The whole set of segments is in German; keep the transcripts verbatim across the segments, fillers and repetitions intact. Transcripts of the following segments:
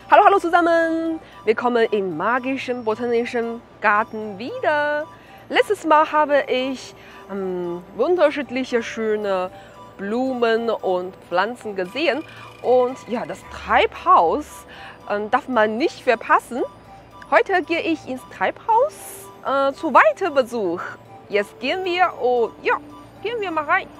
Hallo, hallo zusammen! Willkommen im magischen botanischen Garten wieder. Letztes Mal habe ich ähm, unterschiedliche schöne Blumen und Pflanzen gesehen. Und ja, das Treibhaus äh, darf man nicht verpassen. Heute gehe ich ins Treibhaus äh, zu weiteren Besuch. Jetzt gehen wir und ja, gehen wir mal rein.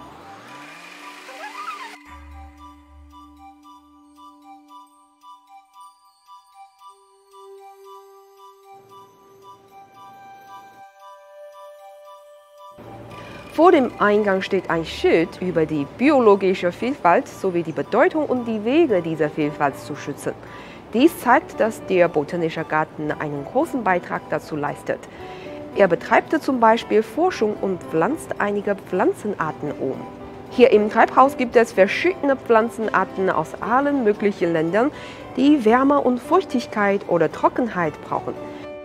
Vor dem Eingang steht ein Schild über die biologische Vielfalt sowie die Bedeutung und die Wege dieser Vielfalt zu schützen. Dies zeigt, dass der Botanische Garten einen großen Beitrag dazu leistet. Er betreibt zum Beispiel Forschung und pflanzt einige Pflanzenarten um. Hier im Treibhaus gibt es verschiedene Pflanzenarten aus allen möglichen Ländern, die Wärme und Feuchtigkeit oder Trockenheit brauchen.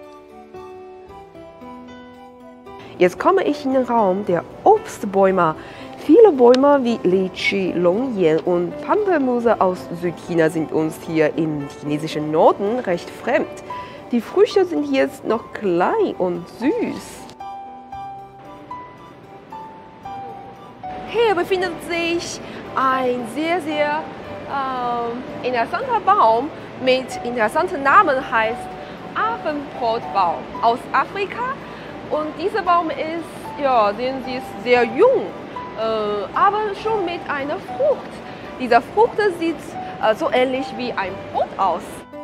Jetzt komme ich in den Raum der Obstbäume. Viele Bäume wie Lychee, Longyan und Pampelmuse aus Südchina sind uns hier im chinesischen Norden recht fremd. Die Früchte sind jetzt noch klein und süß. Hier befindet sich ein sehr, sehr äh, interessanter Baum mit interessanten Namen, heißt Affenbrotbaum aus Afrika. Und dieser Baum ist, ja, sehen Sie, ist sehr jung, äh, aber schon mit einer Frucht. Diese Frucht sieht äh, so ähnlich wie ein Brot aus.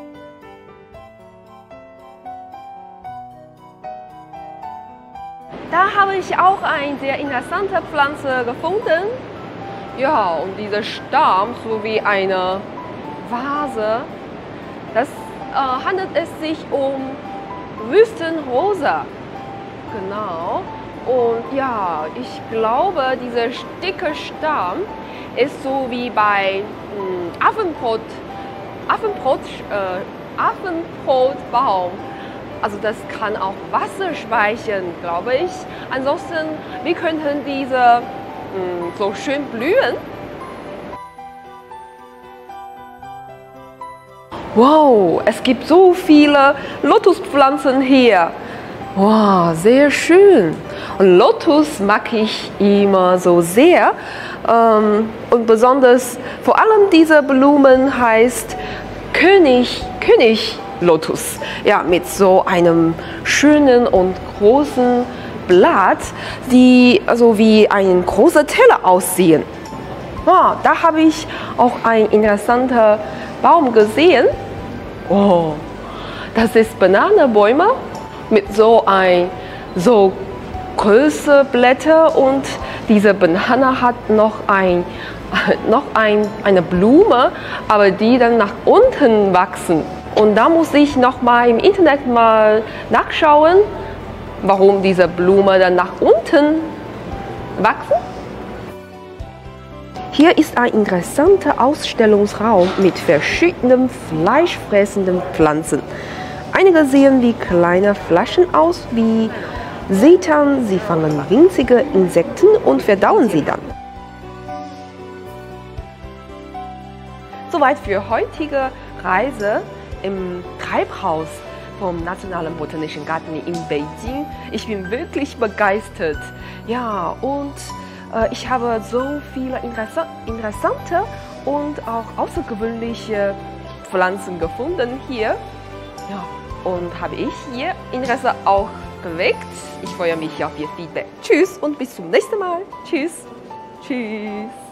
Da habe ich auch eine sehr interessante Pflanze gefunden. Ja, und dieser Stamm sowie eine Vase. Das äh, handelt es sich um Wüstenrose. Genau. Und ja, ich glaube, dieser dicke Stamm ist so wie bei mh, Affenbrot, Affenbrot, äh, Affenbrotbaum. Also das kann auch Wasser speichern, glaube ich. Ansonsten, wie könnten diese mh, so schön blühen? Wow, es gibt so viele Lotuspflanzen hier. Wow, sehr schön. Und Lotus mag ich immer so sehr. Ähm, und besonders, vor allem diese Blumen heißt König, König Lotus. Ja, mit so einem schönen und großen Blatt, die so wie ein großer Teller aussehen. Wow, da habe ich auch einen interessanten Baum gesehen. Oh, das ist Bananenbäume. Mit so ein so große Blätter und diese Banane hat noch ein noch ein, eine Blume, aber die dann nach unten wachsen. Und da muss ich noch mal im Internet mal nachschauen, warum diese Blume dann nach unten wachsen. Hier ist ein interessanter Ausstellungsraum mit verschiedenen fleischfressenden Pflanzen. Einige sehen wie kleine Flaschen aus, wie Seetang. Sie fangen winzige Insekten und verdauen sie dann. Soweit für heutige Reise im Treibhaus vom Nationalen Botanischen Garten in Beijing. Ich bin wirklich begeistert. Ja, und äh, ich habe so viele interessa interessante und auch außergewöhnliche Pflanzen gefunden hier. Ja. Und habe ich hier Interesse auch geweckt. Ich freue mich auf Ihr Feedback. Tschüss und bis zum nächsten Mal. Tschüss. Tschüss.